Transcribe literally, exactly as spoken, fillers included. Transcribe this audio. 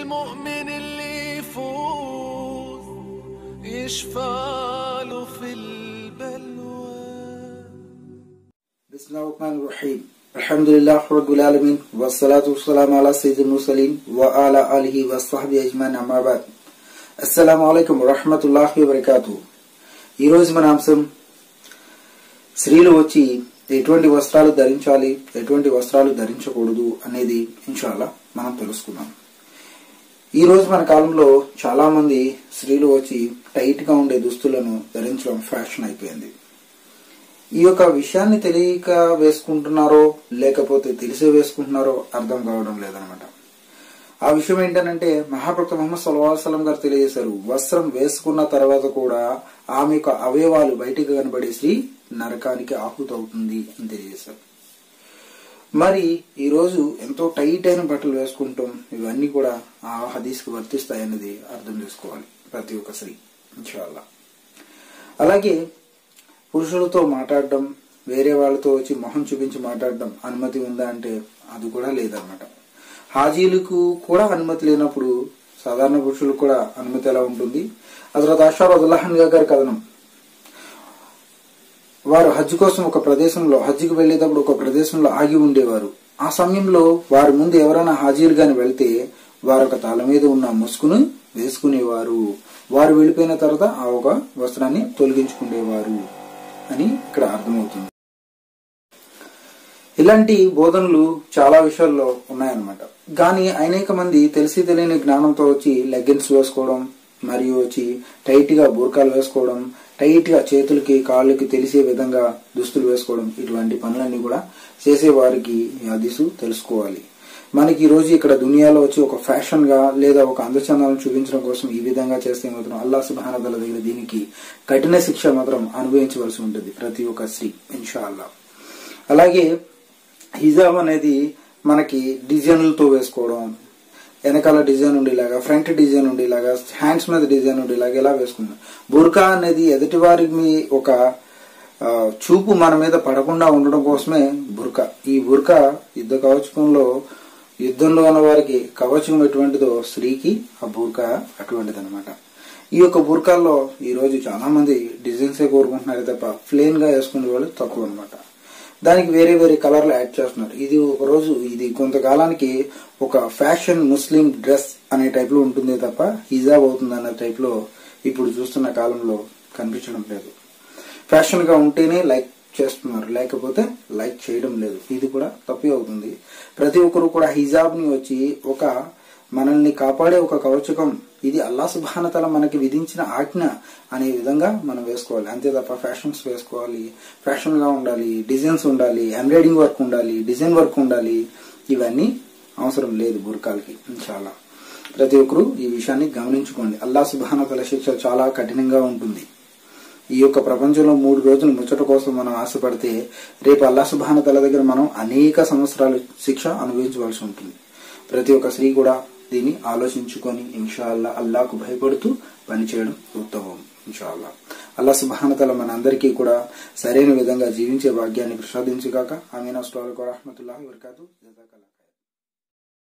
المؤمن اللي يفوز يشفع له في البلوى. بسم الله الرحمن الرحيم. الحمد لله رب العالمين والصلاة والسلام على سيد المرسلين وعلى آله وصحبه أجمعين أما بعد. السلام عليكم ورحمة الله وبركاته. ఈ రోజు మన అంశం స్త్రీలు వచ్చి ఎటువంటి వస్త్రాలు ధరించాలి, ఎటువంటి వస్త్రాలు ధరించకూడదు అనేది ఇన్షాల్లా మనం తెలుసుకుందాం. ఈ రోజు మన కాలంలో చాలా మంది స్త్రీలు వచ్చి టైట్ గా ఉండే దుస్తులను ధరించడం ఫ్యాషన్ అయిపోయింది. ఈ యొక్క విషయాన్ని తెలియక వేసుకుంటున్నారో లేకపోతే తెలిసే వేసుకుంటున్నారో అర్థం కావడం లేదనమాట. ఆ విషయం ఏంటంటే మహాప్రవక్త ముహమ్మద్ సల్లల్లాహు అలైహి వసల్లం గారు తెలియజేశారు, వస్త్రం వేసుకున్న తర్వాత కూడా ఆమె యొక్క అవయవాలు బయటికి కనబడే స్త్రీ నరకానికి ఆహుతవుతుంది అని తెలియజేశారు. మరి ఈ రోజు ఎంతో టైట్ అయిన బట్టలు వేసుకుంటాం, ఇవన్నీ కూడా ఆ హదీస్కి వర్తిస్తాయన్నది అర్థం చేసుకోవాలి ప్రతి ఒక్క స్త్రీ ఇన్షాల్లా. అలాగే పురుషులతో మాట్లాడడం, వేరే వాళ్ళతో వచ్చి మొహం చూపించి మాట్లాడడం అనుమతి ఉందా అంటే అది కూడా లేదన్నమాట. హాజీలకు కూడా అనుమతి లేనప్పుడు సాధారణ పురుషులకు కూడా అనుమతి ఎలా ఉంటుంది? హజరత్ ఆయిషా రదియల్లాహు అన్హా గారి కథనం, వారు హజ్ కోసం ఒక ప్రదేశంలో హజ్కి వెళ్లేటప్పుడు ఒక ప్రదేశంలో ఆగి ఉండేవారు. ఆ సమయంలో వారి ముందు ఎవరైనా హాజీలు గాని వెళ్తే వారు ఒక తల మీద ఉన్న ముసుగును వేసుకునేవారు. వారు వెళ్లిపోయిన తర్వాత ఆ ఒక వస్త్రాన్ని తొలగించుకునేవారు అని ఇక్కడ అర్థమవుతుంది. ఇలాంటి బోధనలు చాలా విషయాల్లో ఉన్నాయన్నమాట. కానీ అనేక మంది తెలిసి తెలియని జ్ఞానంతో వచ్చి లెగ్గిన్స్ వేసుకోవడం, మరియు వచ్చి టైట్ గా బూర్కాలు వేసుకోవడం, టైట్ గా చేతులకి కాళ్ళకి తెలిసే విధంగా దుస్తులు వేసుకోవడం, ఇటువంటి పనులన్నీ కూడా చేసే వారికి హదీసు తెలుసుకోవాలి. మనకి ఈ రోజు ఇక్కడ దునియాలో వచ్చి ఒక ఫ్యాషన్ గా లేదా ఒక అందచందాలను చూపించడం కోసం ఈ విధంగా చేస్తే మాత్రం అల్లాహ్ సుబ్హానహు వ తఆలా దగ్గర దీనికి కఠిన శిక్ష మాత్రం అనుభవించవలసి ఉంటుంది ప్రతి ఒక్క స్త్రీ ఇన్షాల్లా. అలాగే హిజాబ్ అనేది మనకి డిజైన్లతో వేసుకోవడం, వెనకాల డిజైన్ ఉండేలాగా, ఫ్రంట్ డిజైన్ ఉండేలాగా, హ్యాండ్స్ మీద డిజైన్ ఉండేలాగా ఇలా వేసుకుంటాం. బుర్కా అనేది ఎదుటి వారికి ఒక చూపు మన మీద పడకుండా ఉండడం కోసమే బుర్కా. ఈ బుర్కా యుద్ధ కవచంలో యుద్ధంలో ఉన్న వారికి కవచం ఎటువంటిదో స్త్రీకి ఆ బుర్కా అటువంటిది అనమాట. ఈ యొక్క బుర్కాల్లో ఈ రోజు చాలా మంది డిజైన్సే కోరుకుంటున్నారు తప్ప ప్లెయిన్ గా వేసుకునే వాళ్ళు తక్కువ అనమాట. దానికి వేరే వేరే కలర్లు యాడ్ చేస్తున్నారు. ఇది ఒక రోజు ఇది కొంతకాలానికి ఒక ఫ్యాషన్ ముస్లిం డ్రెస్ అనే టైప్ లో ఉంటుంది తప్ప హిజాబ్ అవుతుంది అన్న టైప్ లో ఇప్పుడు చూస్తున్న కాలంలో కనిపించడం లేదు. ఫ్యాషన్ గా ఉంటేనే లైక్ చేస్తున్నారు, లేకపోతే లైక్ చేయడం లేదు. ఇది కూడా తప్పే అవుతుంది. ప్రతి ఒక్కరు కూడా హిజాబ్ ని వచ్చి ఒక మనల్ని కాపాడే ఒక కవచకం, ఇది అల్లాహ్ సుబ్హానహు వ తఆలా మనకి విధించిన ఆజ్ఞ అనే విధంగా మనం వేసుకోవాలి. అంతే తప్ప ఫ్యాషన్స్ వేసుకోవాలి, ఫ్యాషన్ గా ఉండాలి, డిజైన్స్ ఉండాలి, ఎంబ్రాయిడింగ్ వర్క్ ఉండాలి, డిజైన్ వర్క్ ఉండాలి, ఇవన్నీ అవసరం లేదు బుర్కాలకి. చాలా ప్రతి ఒక్కరు ఈ విషయాన్ని గమనించుకోండి. అల్లాహ్ సుబ్హానహు వ తఆలా శిక్ష చాలా కఠినంగా ఉంటుంది. ఈ యొక్క ప్రపంచంలో మూడు రోజులు ముచ్చట కోసం మనం ఆశపడితే రేపు అల్లాహ్ సుబ్హానహు వ తఆలా దగ్గర మనం అనేక సంవత్సరాలు శిక్ష అనుభవించవలసి ఉంటుంది. ప్రతి ఒక్క స్త్రీ కూడా దీన్ని ఆలోచించుకొని ఇన్షాల్లా అల్లాహ్కు భయపడుతూ పనిచేయడం ఉత్తమం ఇన్షాల్లా. అల్లాహ్ సుబ్హానహు వ తఆలా మన అందరికీ కూడా సరైన విధంగా జీవించే భాగ్యాన్ని ప్రసాదించుగాక. ఆమీన్. అస్సలాము అలైకుం వరహ్మతుల్లాహి వబరకాతుహు. జజాకల్లాహ్.